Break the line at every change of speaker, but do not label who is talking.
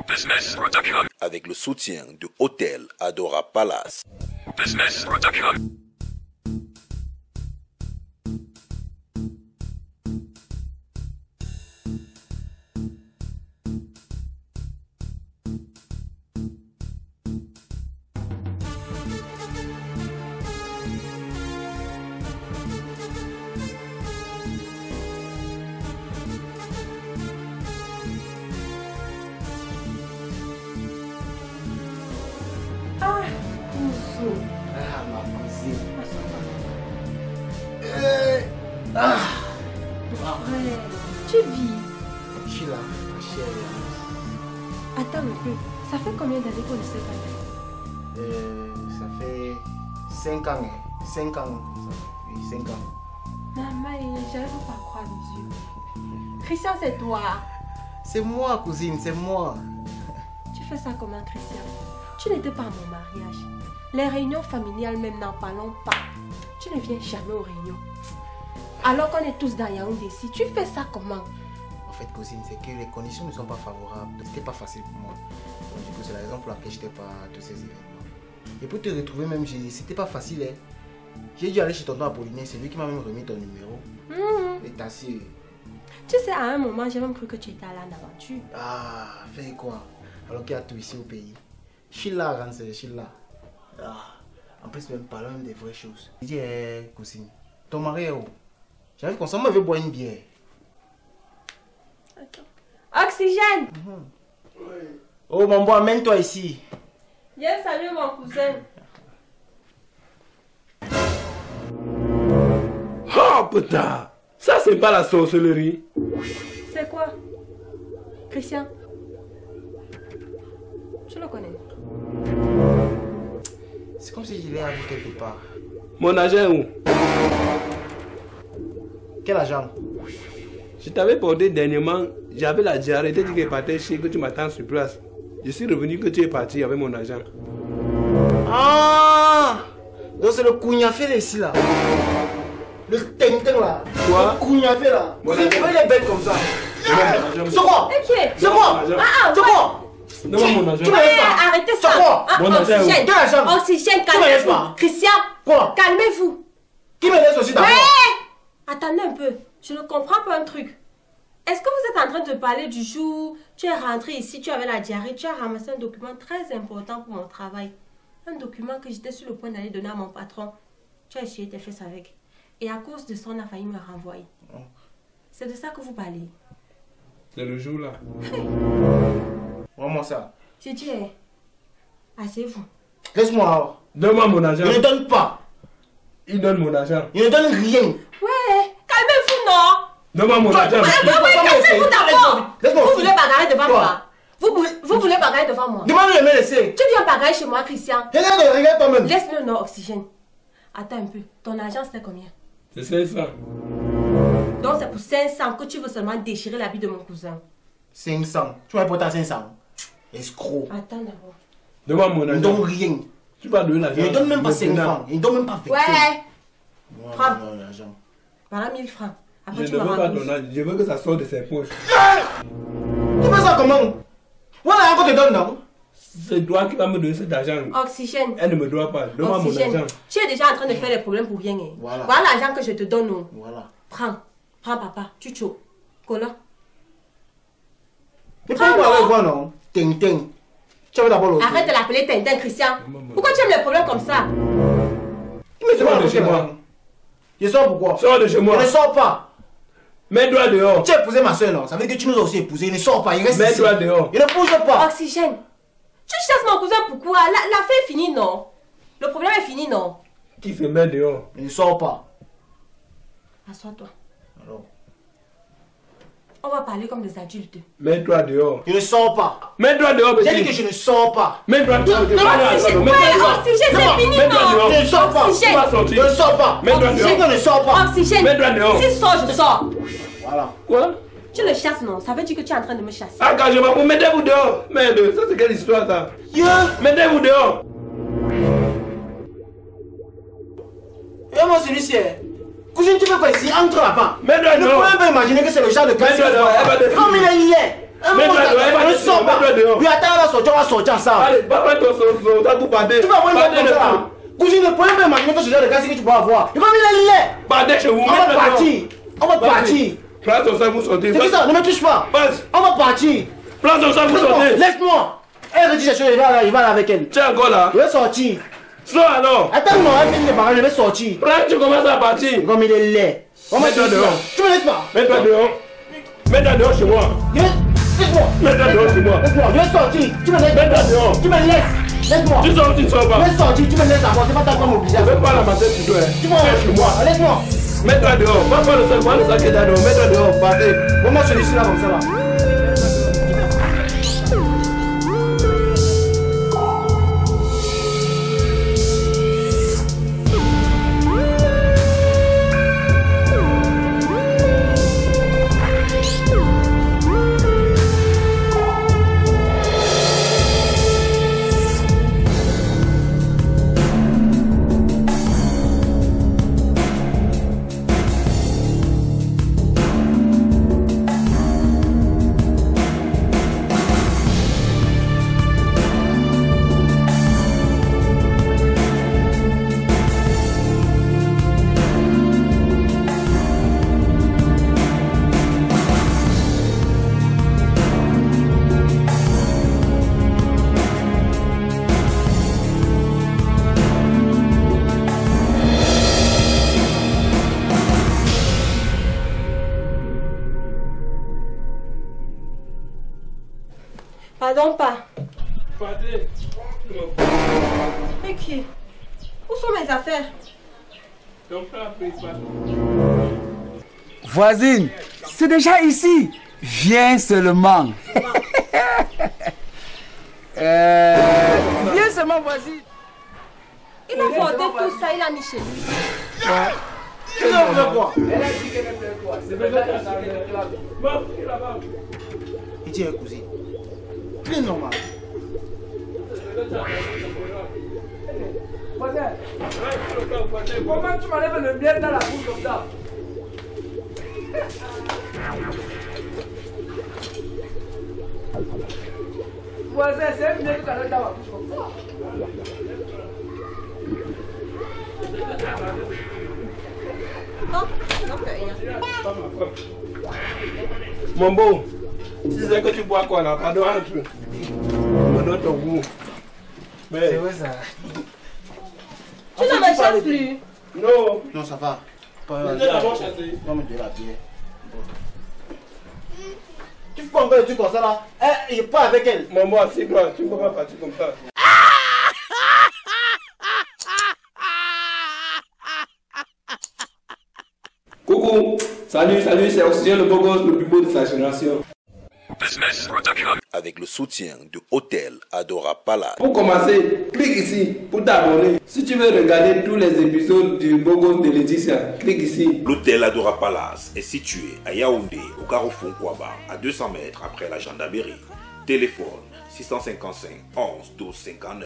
Business Production.
Avec le soutien de Hôtel Adora Palace.
Business Production.
Tu vis.
Je suis là, ma chérie.
Attends un peu. Ça fait combien d'années qu'on ne s'est pas vu?
Ça fait 5 ans. 5 ans. Oui, 5 ans.
Maman, j'arrive pas à croire mes yeux. Christian, c'est toi.
C'est moi, cousine, c'est moi.
Tu fais ça comment, Christian? Tu n'étais pas à mon mariage. Les réunions familiales, même n'en parlons pas. Tu ne viens jamais aux réunions. Alors qu'on est tous dans Yaoundé ici, tu fais ça comment?
En fait, cousine, c'est que les conditions ne sont pas favorables. C'était pas facile pour moi. Donc, du coup, c'est la raison pour laquelle je n'étais pas à tous ces événements. Et pour te retrouver même, c'était pas facile. Hein. J'ai dû aller chez tonton Apollinaire, c'est lui qui m'a même remis ton numéro. Et t'as su.
Tu sais, à un moment, j'ai même cru que tu étais allé en aventure.
Ah, fais quoi? Alors qu'il y a tout ici au pays. Je suis là, Rance, je suis là. En plus, même parlons même des vraies choses. Je dis, cousine, ton mari est où? J'avais qu'on s'en m'avait boire une bière.
Attends. Oxygène!
Oh, mon bois, amène-toi ici.
Viens saluer mon cousin.
Oh putain! Ça c'est pas la sorcellerie.
C'est quoi? Christian? Je le connais.
C'est comme si je l'ai vu quelque part.
Mon agent est où?
Quel agent?
Je t'avais porté dernièrement, j'avais la diarrhée, t'as dit qu'elle partait chez que tu m'attends sur place. Je suis revenu que tu es parti avec mon agent.
Ah! Donc c'est le cougnafé ici là. Le tintin là.
Quoi?
Le cougnafé là. Vous avez les bêtes comme ça. C'est quoi? C'est quoi?
Ah,
C'est quoi?
Donne-moi mon agent.
Arrêtez ça!
C'est quoi?
Mon agent est où?
Quel agent?
Oxygène,
Tu me laisses
calmez-vous!
pas.
Christian!
Quoi?
Calmez-vous!
Qui me laisse aussi d'abord?
Attendez un peu, je ne comprends pas un truc. Est-ce que vous êtes en train de parler du jour tu es rentré ici, tu avais la diarrhée, tu as ramassé un document très important pour mon travail. Un document que j'étais sur le point d'aller donner à mon patron. Tu as essayé tes fesses avec. Et à cause de ça, on a failli me renvoyer. C'est de ça que vous parlez.
C'est le jour là.
Vraiment ça.
J'ai dit, asseyez-vous.
Laisse-moi.
Donne-moi mon agent.
Je ne donne pas.
Il donne mon agent.
Je ne donne rien.
Ouais, calmez-vous, non?
Donne-moi mon agent.
Calmez-vous d'abord.
Laisse-moi.
Vous voulez bagarrer devant
Quoi?
moi? Vous voulez bagarrer devant moi?
Demande-lui de me laisser.
Tu viens bagarrer chez moi, Christian?
Regarde toi-même.
Laisse-le, non, Oxygène. Attends un peu. Ton argent, c'était combien?
C'est 500.
Donc, c'est pour 500 que tu veux seulement déchirer l'habit de mon cousin.
500. Tu m'as porté à 500. Escroc.
Attends d'abord.
Donne-moi mon
Je ne
agent.
donne rien.
Tu vas donner l'argent.
Je ne donne même pas
Maintenant.
5 francs. Je ne donne même pas 20.
Ouais. Prends.
Non, l'argent.
Voilà 1000 francs. Après,
Je
tu
ne
me
veux pas
rends
ton
12.
argent. Je veux que ça sorte de ses poches.
Tu fais ça comment? Voilà, encore te donne, non?
C'est toi qui vas me donner cet argent.
Oxygène.
Elle ne me doit pas. Donne-moi mon
Oxygène.
argent.
Tu es déjà en train de faire les problèmes pour rien. Hein.
Voilà.
Voilà l'argent que je te donne. Non.
Voilà.
Prends. Prends, papa. Tu chauds. Cola.
Tu peux parler avec moi, non? Tintin. Tu avais d'abord l'autre.
Arrête de l'appeler Tintin, Christian. Pourquoi tu aimes les problèmes comme ça?
Mais
Sors de chez moi.
Je sors pourquoi?
Sors de chez moi.
Je ne sors pas.
Mets-toi dehors.
Tu as épousé ma soeur, non? Ça veut dire que tu nous as aussi épousé. Il ne sort pas. Il reste ici.
Mets-toi dehors.
Il ne bouge pas.
Oxygène. Tu chasses mon cousin pourquoi? L'affaire est finie, non? Le problème est fini, non?
Qui se met dehors?
Il ne sort pas.
Assois-toi.
Alors.
On va parler comme des adultes.
Mets-toi dehors.
Je ne sors pas.
Mets-toi dehors,
J'ai dit que
petit.
je ne sors pas.
Mets-toi dehors.
Oxygène, ouais, Oxygène, c'est fini,
Mets-toi
non?
dehors.
Je ne sors pas.
Tu vas
Je
sortir.
ne sors pas.
Mets-toi
Oxygène.
dehors.
Je ne sors pas.
Oxygène.
Mets-toi dehors.
Si sors, je sors.
Voilà.
Quoi?
Tu le chasses, non? Ça veut dire que tu es en train de me chasser.
Ah, quand je m'en fous, mettez-vous dehors. Merde, ça c'est quelle histoire ça? Mettez-vous dehors.
Et moi, celui-ci, cousine, tu veux quoi ici? Entre là-bas.
Mets-toi
Je ne
dehors.
peux même pas imaginer que c'est le genre de
Mets-toi dehors, elle va te
Comme il est hier.
Mets-toi dehors, elle va
Je ne
te
sors pas.
Mets-toi Mets-toi dehors.
Oui, attends, on va sortir ensemble.
Allez, va ton soldat pour partir.
Tu vas voir une comme ça. Cousine, ne prenez pas imaginer que ce genre de gars que tu peux avoir. Il va venir là.
Partez chez vous.
On va partir. On va partir.
Prends ton sac pour sortir.
C'est ça, ne me touche pas. On va partir.
Prends ton sac pour sortir.
Laisse-moi. Elle redit cette chose, il va là avec elle.
Tu es encore là?
Je vais sortir.
Sors alors.
Attends-moi, elle finit les paroles, je vais sortir.
Prends, tu commences à partir.
Comme il est laid.
Mets-toi dehors.
Tu me laisses pas.
Mets-toi dehors. Mets-toi dehors chez moi.
Laisse-moi.
Mets-toi dehors chez moi.
Laisse-moi, je vais sortir. Tu me laisses.
Mets-toi dehors.
Tu me laisses. Laisse-moi.
Tu sors ou tu ne sors pas?
Je vais sortir, tu me laisses d'abord, c'est pas ta comme obligation.
Je vais pas la mater sur toi.
Tu vas
chez moi.
Laisse-moi.
Mets-toi dehors. Va pas le sac, va le sac est dehors. Mets-toi dehors. Partez.
Moi, celui-ci là, comme ça là.
Pardon, pas.
Partez.
Mais qui? Où sont mes affaires?
Ton frère a pris ça.
Voisine, c'est déjà ici. Viens seulement. Viens seulement, voisine.
Il a porté tout ça, il a mis chez lui.
Tu veux quoi?
Elle a dit qu'elle aime toi. C'est peut-être là-bas.
Il dit, cousine. Bien normal.
Comment tu m'enlèves le miel dans la bouche comme ça? Voisin, c'est un miel que tu enlèves dans la bouche comme ça.
Non, rien.
Mon beau, tu sais que tu bois quoi là? Pardon, entre. Me donne ton goût. Mais.
C'est vrai ça.
Tu ne me chasses plus.
Non.
Non, ça va.
Je t'ai d'abord chassé.
Non, mais de la bière. Tu peux encore des trucs comme ça là. Il n'est pas avec elle.
Mon beau, assieds-toi. Tu ne peux pas partir comme ça. Coucou. Salut, c'est Oxygène le beau gosse le plus beau de sa génération.
Business Production.
Avec le soutien de Hôtel Adora Palace.
Pour commencer, clique ici pour t'abonner. Si tu veux regarder tous les épisodes du beau gosse de Laetitia, clique ici.
L'Hôtel Adora Palace est situé à Yaoundé, au carrefour Kwaba, à 200 mètres après la gendarmerie. Téléphone 655 11 12 59.